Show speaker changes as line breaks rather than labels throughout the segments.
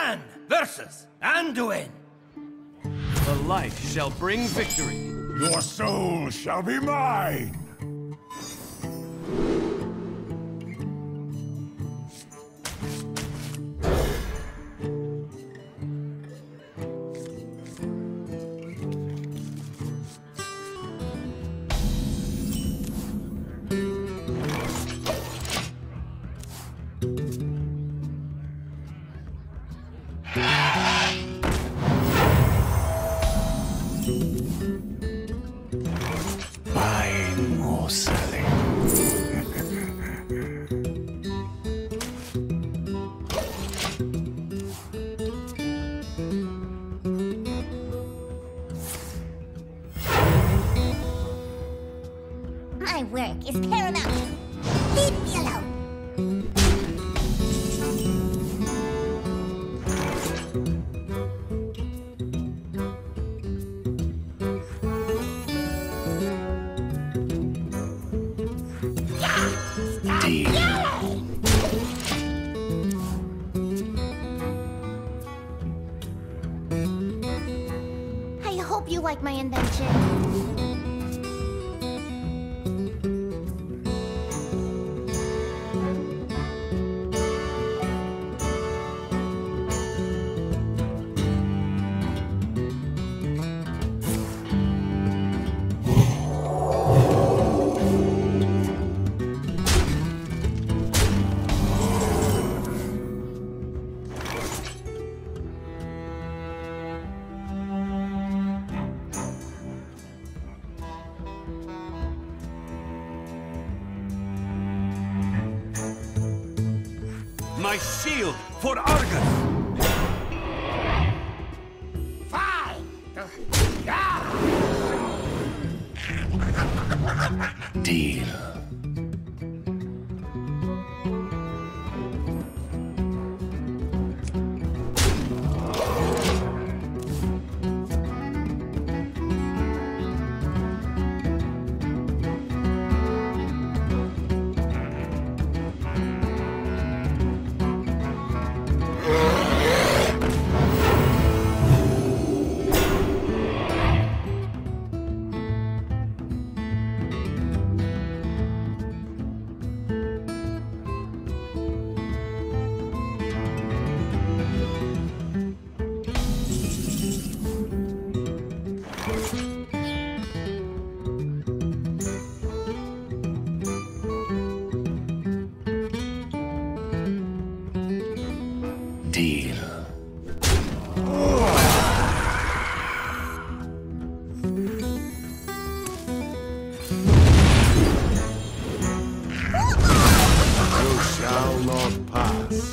man versus Anduin.
The light shall bring victory.
Your soul shall be mine! Buying or selling?
My work is paramount. Leave me alone. I hope you like my invention.
My shield for Argus!
Fine.
Deal. Deal. You shall not pass.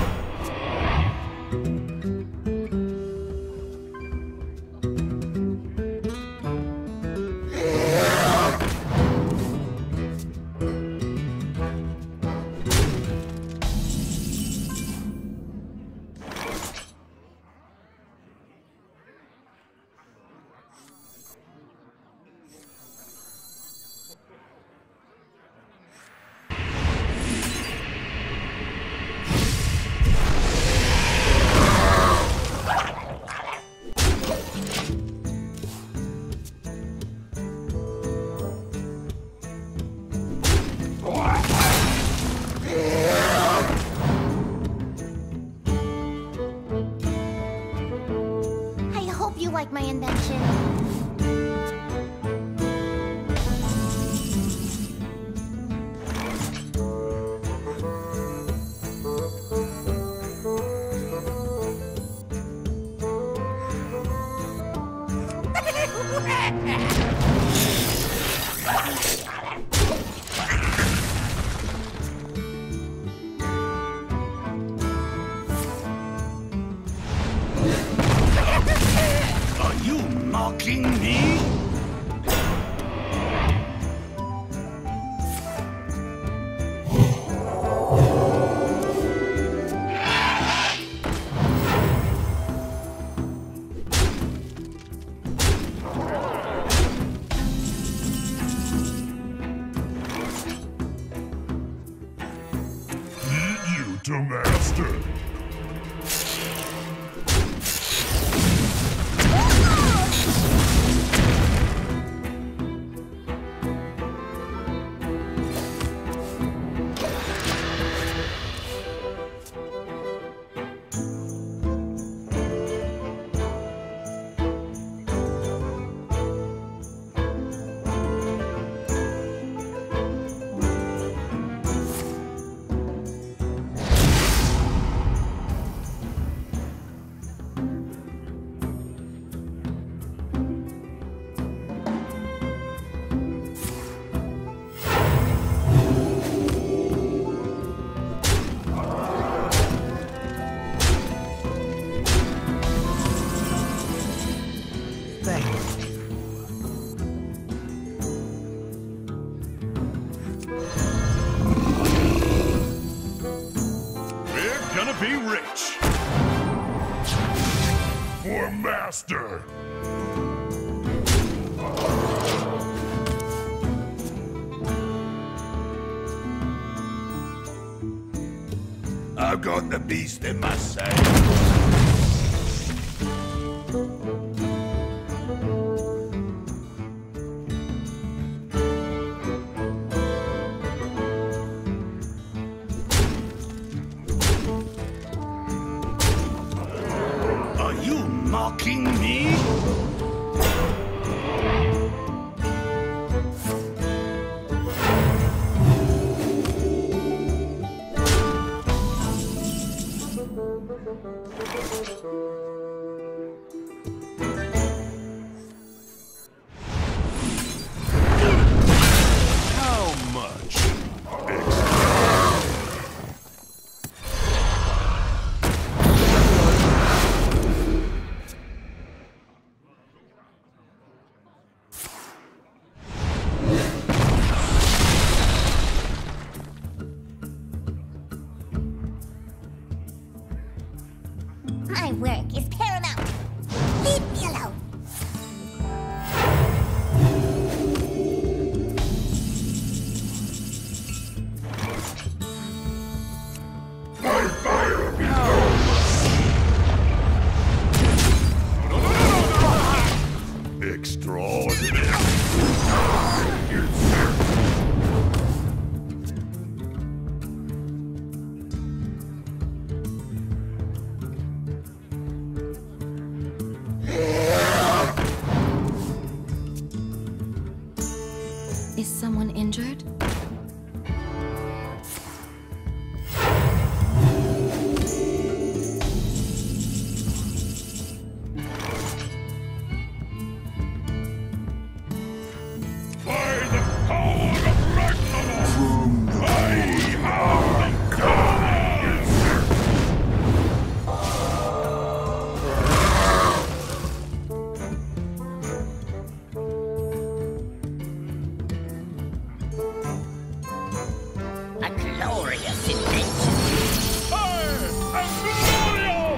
You like my invention.
Mocking me?
Lead you to master.
Thank you.
We're gonna be rich. For master.
I've got the beast in my sight.
Are you mocking me?
How much?
My work is paramount. Leave me alone.
Extraordinary.
Is someone injured?
By the power of Ragnarok, I have the gods!
A glorious invention.
I am glorious!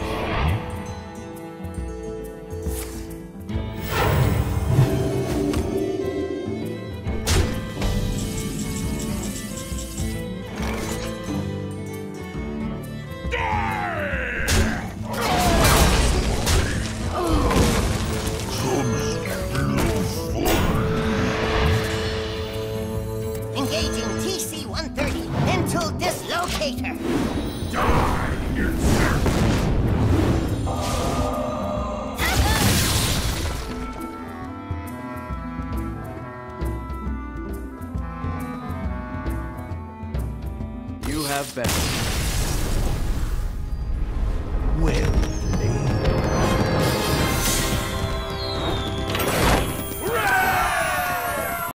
Engaging TC-130. Mental dislocator.
You have been.
Well